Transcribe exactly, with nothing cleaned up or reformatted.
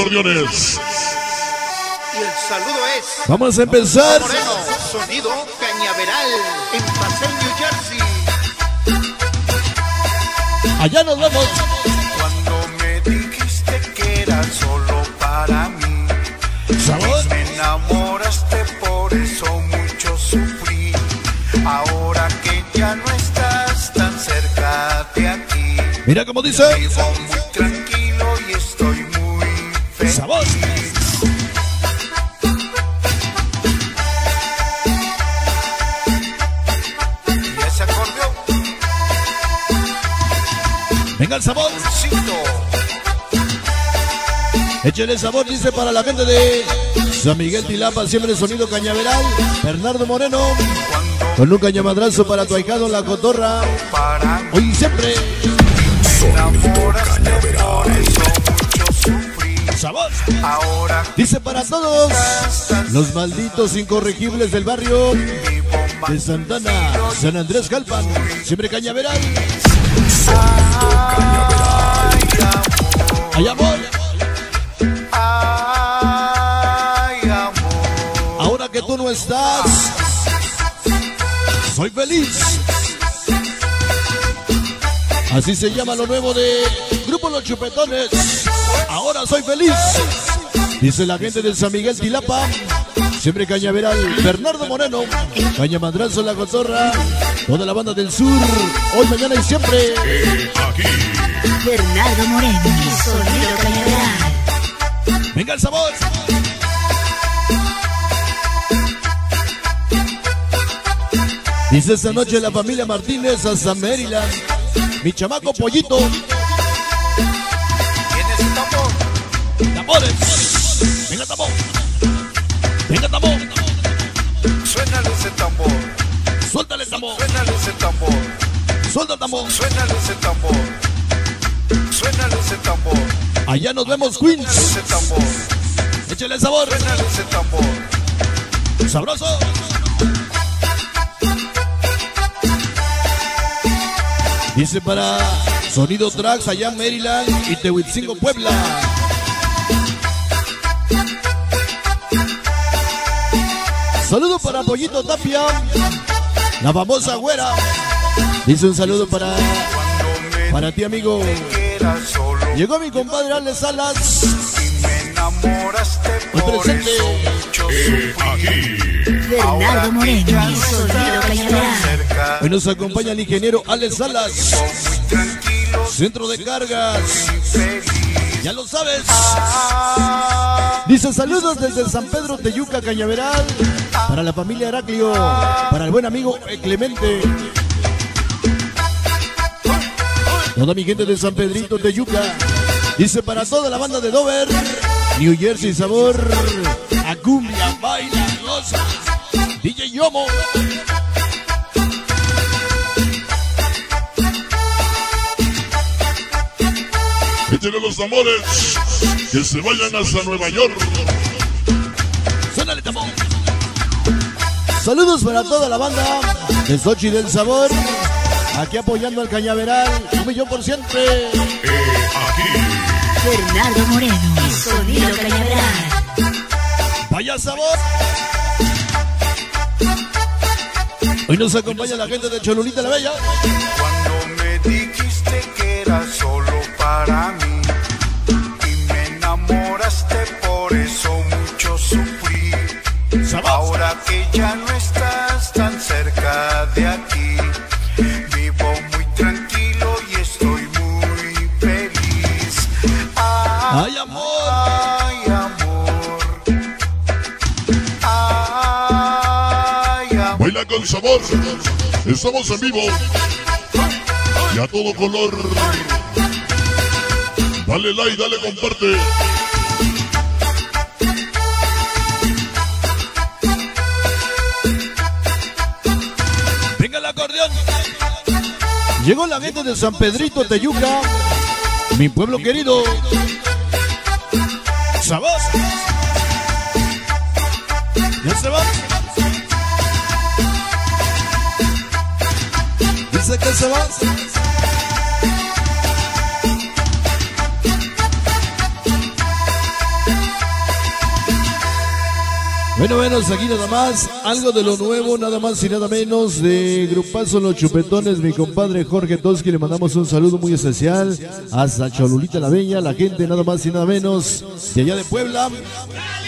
acordeones. Y el saludo es... Vamos a empezar. Moreno, sonido Cañaveral, en Paseo, New Jersey. Allá nos vemos. Cuando me dijiste que era solo para mí, ¿Sabor? me enamoraste, por eso mucho sufrí. Ahora que ya no estás tan cerca de aquí, Mira cómo dice. vivo muy tranquilo y estoy muy feliz. ¿Sabor? Y ese acordeón, Venga el sabor. pulsito, Échale sabor, dice para la gente de San Miguel Tilapa, siempre sonido Cañaveral. Bernardo Moreno, cuando con un cañamadrazo para tu ahijado La Cotorra. para mí Hoy y siempre. me enamoraste, por eso mucho sufrí. Sabor. Ahora Dice para todos los malditos incorregibles del barrio vivo más de Santana, San Andrés Jalpan, siempre Cañaveral. Hay amor. ay, amor. Ahora que tú no estás, soy feliz. Así se llama lo nuevo de Grupo Los Chupetones. Ahora soy feliz. Dice la gente de San Miguel Tilapa, siempre Cañaveral. Bernardo Moreno, Cañamadrazo La Cotorra, toda la banda del sur, hoy, mañana y siempre. Aquí. Bernardo Moreno, sonido Cañaveral. Venga el sabor. Dice esta noche la familia Martínez hasta Maryland. Mi chamaco Pollito. ¿Tienes el tambor? Tambores. Venga tambor. Venga tambor. Suénale ese tambor, Suéltale tambor. suénale ese tambor, Suelta tambor. suénale ese tambor, suénale ese tambor, Allá nos vemos, Queens. ese tambor, Échale sabor. suénale ese tambor. Sabroso. Dice para Sonido Tracks allá en Maryland y Tehuitzingo, Puebla. Saludo para Pollito Tapia, la famosa güera. Dice un saludo para, Cuando me para ti, amigo. que era solo Llegó mi compadre Alex Salas. y me enamoraste, Hoy por presente. eso mucho sufrí. Aquí. Bernardo Moreno, sonido Cañaveral. Cerca, Hoy nos acompaña el ingeniero Alex Salas. muy tranquilo Centro de cargas. y feliz. Ya lo sabes. Dice saludos desde San Pedro Teyuca, Cañaveral. Para la familia Heraclio. Para el buen amigo Clemente. Toda mi gente de San Pedrito Teyuca. Dice para toda la banda de Dover, New Jersey sabor a cumbia, baila, goza. D J Yomo. Échenle los tambores. Que se vayan hasta Nueva York. Suénale tambor. Saludos para toda la banda de Xochitl del Sabor. Aquí apoyando al Cañaveral. Un millón por siempre. Aquí. Bernardo Moreno, sonido Cañaveral. Vaya sabor. Hoy nos acompaña la gente de Cholulita la Bella. Cuando me dijiste que era solo para mí y me enamoraste, por eso mucho sufrí. Sabor. Ahora que ya no estás tan cerca de aquí, vivo muy tranquilo y estoy muy feliz. Ay, Ay, amor. ay, amor. Ay, amor. Baila con sabor. Estamos en vivo. Y a todo color. Dale like, dale comparte. Venga el acordeón. Llegó la gente de San Pedrito Teyuca. Mi pueblo querido. Sabor. Ya se va. Dice que se va. Bueno, bueno, aquí nada más, algo de lo nuevo, nada más y nada menos de Grupazo Los Chupetones, mi compadre Jorge Toski, le mandamos un saludo muy especial hasta Cholulita la Bella, la gente nada más y nada menos de allá de Puebla.